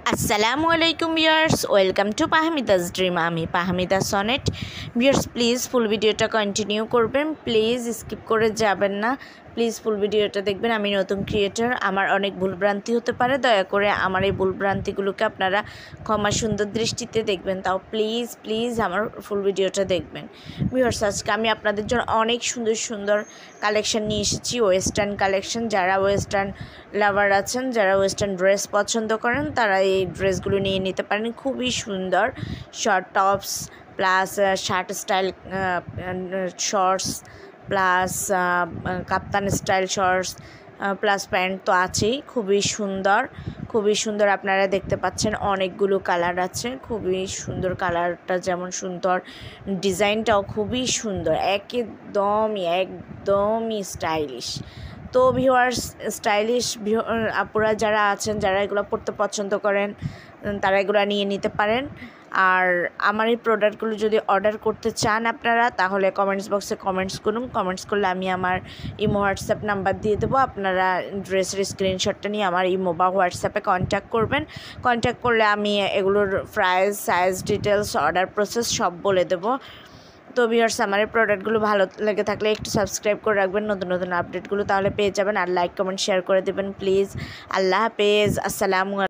আসসালামু আলাইকুম viewers, welcome to Pahmida's Dream. আমি Pahmida Sonet. Viewers, please full ভিডিওটা কন্টিনিউ করবেন, প্লিজ স্কিপ করে যাবেন না, প্লিজ ফুল ভিডিওটা দেখবেন। আমি নতুন ক্রিয়েটর, আমার অনেক ভুলভ্রান্তি হতে পারে, দয়া করে আমার এই ভুলভ্রান্তিগুলোকে আপনারা ক্ষমা সুন্দর দৃষ্টিতে দেখবেন। তাও প্লিজ প্লিজ আমার ফুল ভিডিওটা দেখবেন। ভিউয়ার্স, আজকে আমি আপনাদের জন্য অনেক সুন্দর সুন্দর কালেকশন নিয়ে এসেছি, ওয়েস্টার্ন কালেকশন। যারা ওয়েস্টার্ন লাভার আছেন, যারা ওয়েস্টার্ন ড্রেস পছন্দ করেন, তারা এই ড্রেসগুলো নিয়ে নিতে পারেন। খুবই সুন্দর short tops plus shirt style shorts plus kaftan style shorts plus pant তো আছেই। খুবই সুন্দর, খুবই সুন্দর। আপনারা দেখতে পাচ্ছেন অনেকগুলো কালার আছে। খুবই সুন্দর, কালারটা যেমন সুন্দর, ডিজাইনটাও খুবই সুন্দর, একদমই স্টাইলিশ। তো ভিউয়ার্স, স্টাইলিশ আপুরা যারা আছেন, যারা এগুলো পড়তে পছন্দ করেন, তারা এগুলো নিয়ে নিতে পারেন। আর আমার এই প্রোডাক্টগুলো যদি অর্ডার করতে চান আপনারা, তাহলে কমেন্টস বক্সে কমেন্টস করুন। কমেন্টস করলে আমি আমার ইমো হোয়াটসঅ্যাপ নাম্বার দিয়ে দেবো। আপনারা ড্রেসের স্ক্রিনশটটা নিয়ে আমার ইমো বা হোয়াটসঅ্যাপে কন্ট্যাক্ট করবেন। কন্ট্যাক্ট করলে আমি এগুলোর price, size, details, order process সব বলে দেবো। তো ভিউয়ার্স, আমার এই প্রোডাক্টগুলো ভালো লেগে থাকলে একটু সাবস্ক্রাইব করে রাখবেন নতুন নতুন আপডেটগুলো, তাহলে পেয়ে যাবেন। আর লাইক কমেন্ট শেয়ার করে দেবেন প্লিজ। আল্লাহ হাফেজ, আসসালামু আলাইকুম।